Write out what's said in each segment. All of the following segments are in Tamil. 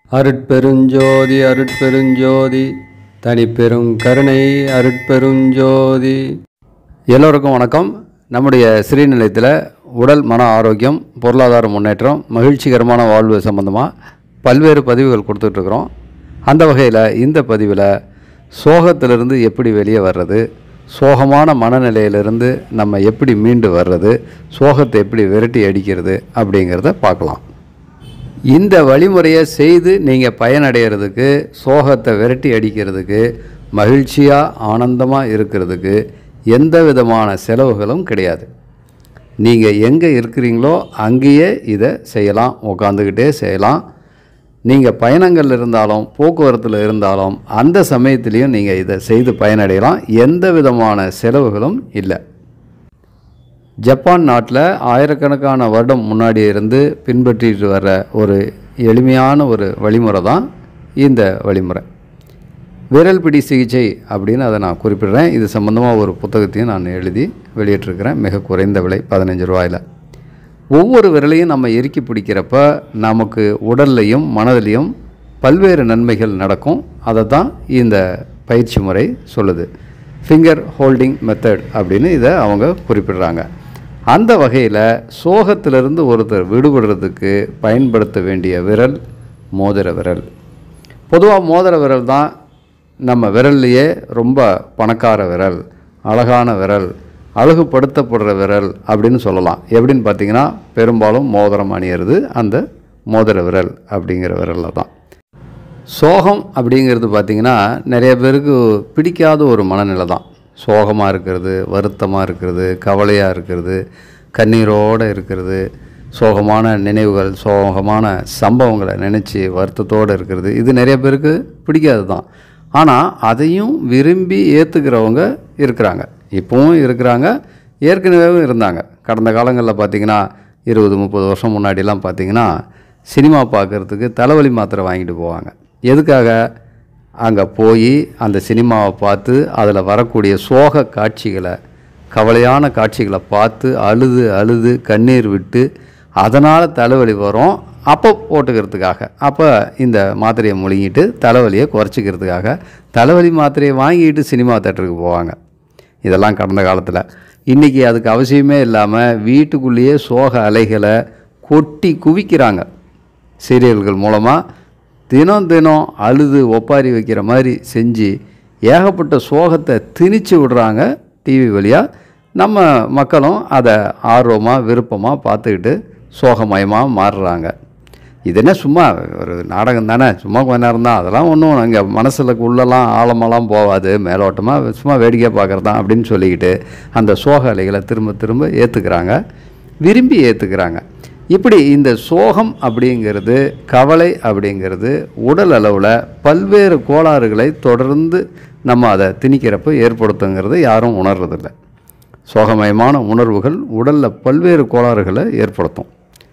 அருட்பெருஞ்சோதி அருட்பெருஞ்சோதி தனிப்பெரும் கருணை அருட்பெருஞ்சோதி. எல்லோருக்கும் வணக்கம். நம்முடைய ஸ்ரீநிலையத்தில் உடல் மன ஆரோக்கியம், பொருளாதார முன்னேற்றம், மகிழ்ச்சிகரமான வாழ்வு சம்பந்தமாக பல்வேறு பதிவுகள் கொடுத்துட்ருக்குறோம். அந்த வகையில் இந்த பதிவில் சோகத்திலிருந்து எப்படி வெளியே வர்றது, சோகமான மனநிலையிலிருந்து நம்ம எப்படி மீண்டு வர்றது, சோகத்தை எப்படி விரட்டி அடிக்கிறது அப்படிங்கிறத பார்க்கலாம். இந்த வழிமுறையை செய்து நீங்கள் பயனடைகிறதுக்கு, சோகத்தை விரட்டி அடிக்கிறதுக்கு, மகிழ்ச்சியாக ஆனந்தமாக இருக்கிறதுக்கு எந்த விதமான செலவுகளும் கிடையாது. நீங்கள் எங்கே இருக்கிறீங்களோ அங்கேயே இதை செய்யலாம், உட்காந்துக்கிட்டே செய்யலாம். நீங்கள் பயணங்கள் இருந்தாலும் போக்குவரத்தில் இருந்தாலும் அந்த சமயத்துலேயும் நீங்கள் இதை செய்து பயனடையலாம். எந்த விதமான செலவுகளும் இல்லை. ஜப்பான் நாட்டில் ஆயிரக்கணக்கான வருடம் முன்னாடி இருந்து பின்பற்றிட்டு வர்ற ஒரு எளிமையான ஒரு வழிமுறை தான் இந்த வழிமுறை. விரல் பிடி சிகிச்சை அப்படின்னு அதை நான் குறிப்பிடுறேன். இது சம்பந்தமாக ஒரு புத்தகத்தையும் நான் எழுதி வெளியிட்டிருக்கிறேன். மிக குறைந்த விலை, 15 ரூபாயில். ஒவ்வொரு விரலையும் நம்ம இறுக்கி பிடிக்கிறப்ப நமக்கு உடல்லையும் மனதிலையும் பல்வேறு நன்மைகள் நடக்கும். அதை தான் இந்த பயிற்சி முறை சொல்லுது. ஃபிங்கர் ஹோல்டிங் மெத்தட் அப்படின்னு இதை அவங்க குறிப்பிடுறாங்க. அந்த வகையில் சோகத்திலிருந்து ஒருத்தர் விடுபடுறதுக்கு பயன்படுத்த வேண்டிய விரல் மோதிர விரல். பொதுவாக மோதிர விரல் தான் நம்ம விரல்லையே ரொம்ப பணக்கார விரல், அழகான விரல், அழகுபடுத்தப்படுற விரல் அப்படின்னு சொல்லலாம். எப்படின்னு பார்த்திங்கன்னா, பெரும்பாலும் மோதிரம் அணியிறது அந்த மோதிர விரல் அப்படிங்கிற விரலில் தான். சோகம் அப்படிங்கிறது பார்த்திங்கன்னா நிறைய பேருக்கு பிடிக்காத ஒரு மனநிலை தான். சோகமாக இருக்கிறது, வருத்தமாக இருக்கிறது, கவலையாக இருக்கிறது, கண்ணீரோடு இருக்கிறது, சோகமான நினைவுகள், சோகமான சம்பவங்களை நினச்சி வருத்தத்தோடு இருக்கிறது, இது நிறைய பேருக்கு பிடிக்காது தான். ஆனால் அதையும் விரும்பி ஏற்றுக்கிறவங்க இருக்கிறாங்க, இப்போவும் இருக்கிறாங்க, ஏற்கனவேவும் இருந்தாங்க. கடந்த காலங்களில் பார்த்திங்கன்னா 20-30 வருஷம் முன்னாடிலாம் பார்த்திங்கன்னா சினிமா பார்க்குறதுக்கு தலைவலி மாத்திரை வாங்கிட்டு போவாங்க. எதுக்காக? அங்கே போய் அந்த சினிமாவை பார்த்து அதில் வரக்கூடிய சோக காட்சிகளை, கவலையான காட்சிகளை பார்த்து அழுது அழுது கண்ணீர் விட்டு அதனால் தலைவலி வரும். அப்போ போட்டுக்கிறதுக்காக, அப்போ இந்த மாத்திரையை முழுங்கிட்டு தலைவலியை குறைச்சிக்கிறதுக்காக தலைவலி மாத்திரையை வாங்கிட்டு சினிமா தேட்டருக்கு போவாங்க. இதெல்லாம் கடந்த காலத்தில். இன்றைக்கி அதுக்கு அவசியமே இல்லாமல் வீட்டுக்குள்ளேயே சோக அலைகளை கொட்டி குவிக்கிறாங்க. சீரியல்கள் மூலமாக தினம் அழுது ஒப்பாரி வைக்கிற மாதிரி செஞ்சு ஏகப்பட்ட சோகத்தை திணிச்சு விடுறாங்க டிவி வழியாக. நம்ம மக்களும் அதை ஆர்வமாக விருப்பமாக பார்த்துக்கிட்டு சோகமயமாக மாறுறாங்க. இது என்ன சும்மா ஒரு நாடகம் தானே, சும்மா கொஞ்ச நேரம் தான், அதெல்லாம் ஒன்றும் இங்கே மனசில் உள்ளெல்லாம் ஆழமெல்லாம் போகாது, மேலோட்டமாக சும்மா வேடிக்கை பார்க்குறது தான் அப்படின்னு சொல்லிக்கிட்டு அந்த சோக அலைகளை திரும்ப ஏற்றுக்கிறாங்க, விரும்பி ஏற்றுக்கிறாங்க. இப்படி இந்த சோகம் அப்படிங்கிறது, கவலை அப்படிங்கிறது உடல் அளவில் பல்வேறு கோளாறுகளை தொடர்ந்து நம்ம அதை திணிக்கிறப்போ ஏற்படுத்துங்கிறது யாரும் உணர்றதில்லை. சோகமயமான உணர்வுகள் உடலில் பல்வேறு கோளாறுகளை ஏற்படுத்தும்.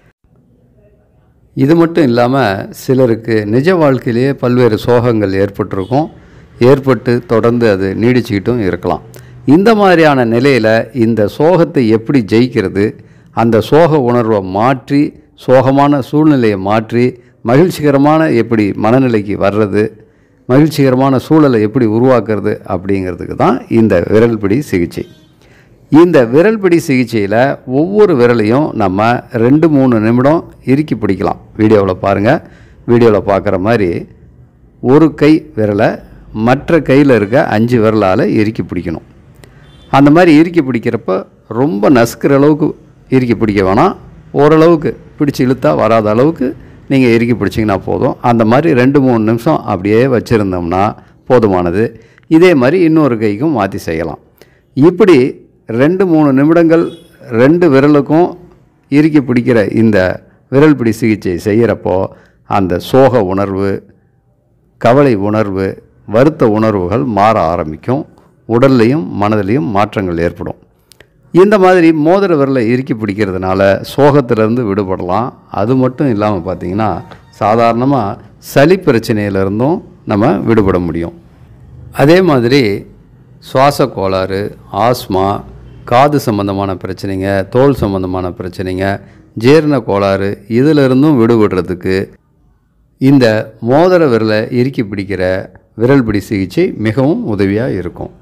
இது மட்டும் இல்லாமல் சிலருக்கு நிஜ வாழ்க்கையிலேயே பல்வேறு சோகங்கள் ஏற்பட்டு தொடர்ந்து அது நீடிச்சுக்கிட்டும் இருக்கலாம். இந்த மாதிரியான நிலையில் இந்த சோகத்தை எப்படி ஜெயிக்கிறது, அந்த சோக உணர்வை மாற்றி, சோகமான சூழ்நிலையை மாற்றி மகிழ்ச்சிகரமான எப்படி மனநிலைக்கு வர்றது, மகிழ்ச்சிகரமான சூழலை எப்படி உருவாக்குறது அப்படிங்கிறதுக்கு தான் இந்த விரல் பிடி சிகிச்சை. இந்த விரல் பிடி சிகிச்சையில் ஒவ்வொரு விரலையும் நம்ம 2-3 நிமிடம் இறுக்கி பிடிக்கலாம். வீடியோவில் பாருங்கள். வீடியோவில் பார்க்குற மாதிரி ஒரு கை விரலை மற்ற கையில் இருக்க 5 விரலால் இறுக்கி பிடிக்கணும். அந்த மாதிரி இறுக்கி பிடிக்கிறப்ப ரொம்ப நசுக்கிற அளவுக்கு இறுக்கி பிடிக்க வேணாம். ஓரளவுக்கு பிடிச்சி இழுத்தா வராத அளவுக்கு நீங்கள் இறுக்கி பிடிச்சிங்கன்னா போதும். அந்த மாதிரி 2-3 நிமிஷம் அப்படியே வச்சுருந்தோம்னா போதுமானது. இதே மாதிரி இன்னொரு கைக்கும் மாற்றி செய்யலாம். இப்படி 2-3 நிமிடங்கள் 2 விரலுக்கும் இறுக்கி பிடிக்கிற இந்த விரல் பிடி சிகிச்சை செய்கிறப்போ அந்த சோக உணர்வு, கவலை உணர்வு, வருத்த உணர்வுகள் மாற ஆரம்பிக்கும். உடல்லையும் மனதிலையும் மாற்றங்கள் ஏற்படும். இந்த மாதிரி மோதிர விரலை இறுக்கி பிடிக்கிறதுனால சோகத்திலேருந்து விடுபடலாம். அது மட்டும் இல்லாமல் பார்த்திங்கன்னா சாதாரணமாக சளி பிரச்சனையிலிருந்தும் நம்ம விடுபட முடியும். அதே மாதிரி சுவாச கோளாறு, ஆஸ்மா, காது சம்பந்தமான பிரச்சனைங்க, தோல் சம்பந்தமான பிரச்சனைங்க, ஜீரண கோளாறு, இதிலிருந்தும் விடுபடுறதுக்கு இந்த மோதிர விரலை இறுக்கி பிடிக்கிற விரல் பிடி சிகிச்சை மிகவும் உதவியாக இருக்கும்.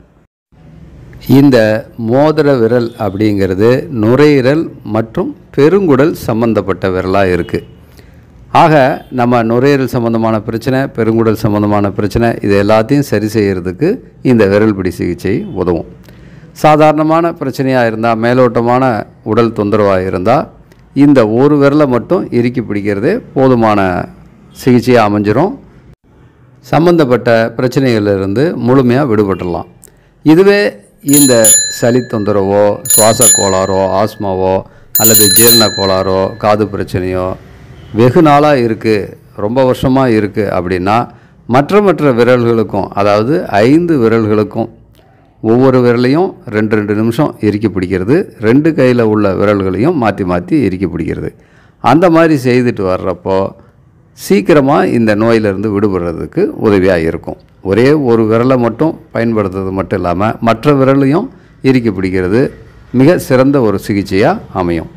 இந்த மோதிர விரல் அப்படிங்கிறது நுரையீரல் மற்றும் பெருங்குடல் சம்பந்தப்பட்ட விரலாக இருக்குது. ஆக நம்ம நுரையீரல் சம்பந்தமான பிரச்சனை, பெருங்குடல் சம்பந்தமான பிரச்சனை இது எல்லாத்தையும் சரி செய்கிறதுக்கு இந்த விரல் பிடி சிகிச்சை உதவும். சாதாரணமான பிரச்சனையாக இருந்தால், மேலோட்டமான உடல் தொந்தரவாக இருந்தால் இந்த ஒரு விரலை மட்டும் இறுக்கி பிடிக்கிறதே போதுமான சிகிச்சையாக அமைஞ்சிரும். சம்பந்தப்பட்ட பிரச்சனைகளிலிருந்து முழுமையாக விடுபட்டுடலாம். இதுவே இந்த சளி தொந்தரவோ, சுவாச கோளாறோ, ஆஸ்மாவோ அல்லது ஜீரண கோளாறோ, காது பிரச்சனையோ வெகு நாளாக இருக்குது, ரொம்ப வருஷமாக இருக்குது அப்படின்னா மற்ற விரல்களுக்கும், அதாவது 5 விரல்களுக்கும் ஒவ்வொரு விரலையும் 2 நிமிஷம் இறுக்கி பிடிக்கிறது, 2 கையில் உள்ள விரல்களையும் மாற்றி மாற்றி இறுக்கி பிடிக்கிறது. அந்த மாதிரி செய்துட்டு வர்றப்போ சீக்கிரமாக இந்த நோயிலிருந்து விடுபடுறதுக்கு உதவியாக இருக்கும். ஒரே ஒரு விரலை மட்டும் பயன்படுத்துறது மட்டும் இல்லாமல் மற்ற விரலையும் இறுக்கி பிடிக்கிறது மிக சிறந்த ஒரு சிகிச்சையாக அமையும்.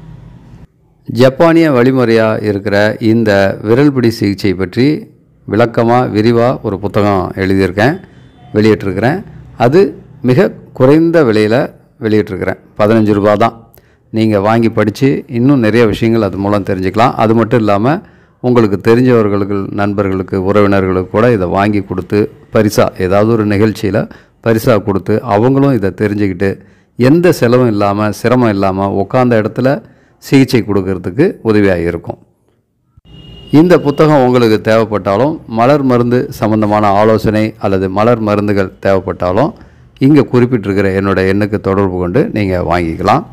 ஜப்பானிய வழிமுறையாக இருக்கிற இந்த விரல் பிடி சிகிச்சை பற்றி விளக்கமாக விரிவாக ஒரு புத்தகம் எழுதியிருக்கேன், வெளியிட்டிருக்கிறேன். அது மிக குறைந்த விலையில் வெளியிட்டிருக்கிறேன். 15 ரூபா தான். நீங்கள் வாங்கி படித்து இன்னும் நிறைய விஷயங்கள் அது மூலம் தெரிஞ்சுக்கலாம். அது மட்டும் இல்லாமல் உங்களுக்கு தெரிஞ்சவர்களுக்கு, நண்பர்களுக்கு, உறவினர்களுக்கு கூட இதை வாங்கி கொடுத்து பரிசாக, ஏதாவது ஒரு நிகழ்ச்சியில் பரிசாக கொடுத்து அவங்களும் இதை தெரிஞ்சுக்கிட்டு எந்த செலவும் இல்லாமல், சிரமம் இல்லாமல் உட்கார்ந்த இடத்துல சிகிச்சை கொடுக்கறதுக்கு உதவியாக இருக்கும். இந்த புத்தகம் உங்களுக்கு தேவைப்பட்டாலும், மலர் மருந்து சம்பந்தமான ஆலோசனை அல்லது மலர் மருந்துகள் தேவைப்பட்டாலும் இங்கே குறிப்பிட்டிருக்கிற என்னோடய எண்ணுக்கு தொடர்பு கொண்டு நீங்கள் வாங்கிக்கலாம்.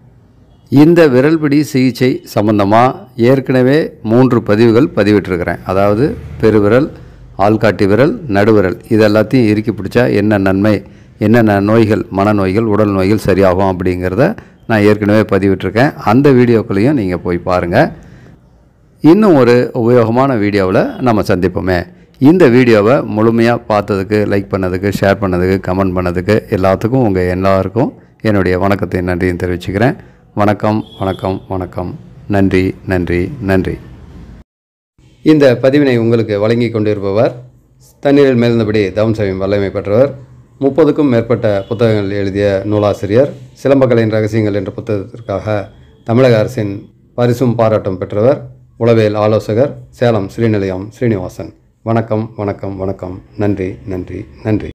இந்த விரல் பிடி சிகிச்சை சம்பந்தமாக ஏற்கனவே 3 பதிவுகள் பதிவிட்டிருக்கிறேன். அதாவது பெருவிரல், ஆள்காட்டி விரல், நடுவிரல் இது எல்லாத்தையும் இறுக்கி பிடிச்சா என்ன நன்மை, என்னென்ன நோய்கள், மனநோய்கள், உடல் நோய்கள் சரியாகும் அப்படிங்கிறத நான் ஏற்கனவே பதிவிட்டிருக்கேன். அந்த வீடியோக்களையும் நீங்கள் போய் பாருங்கள். இன்னும் ஒரு உபயோகமான வீடியோவில் நம்ம சந்திப்போமே. இந்த வீடியோவை முழுமையாக பார்த்ததுக்கு, லைக் பண்ணதுக்கு, ஷேர் பண்ணதுக்கு, கமெண்ட் பண்ணதுக்கு எல்லாத்துக்கும் உங்கள் எல்லாருக்கும் என்னுடைய வணக்கத்தை, நன்றியும் தெரிவிச்சுக்கிறேன். வணக்கம் வணக்கம் வணக்கம். நன்றி நன்றி நன்றி. இந்த பதிவினை உங்களுக்கு வழங்கி கொண்டிருப்பவர் தண்ணீரில் மேல்ந்தபடி தவம் செய்யும் வல்லமை பெற்றவர், 30க்கும் மேற்பட்ட புத்தகங்கள் எழுதிய நூலாசிரியர், சிலம்பக்கலையின் ரகசியங்கள் என்ற புத்தகத்திற்காக தமிழக அரசின் பரிசும் பாராட்டும் பெற்றவர், உளவியல் ஆலோசகர், சேலம் ஸ்ரீநிலையம் ஸ்ரீனிவாசன். வணக்கம் வணக்கம் வணக்கம். நன்றி நன்றி நன்றி.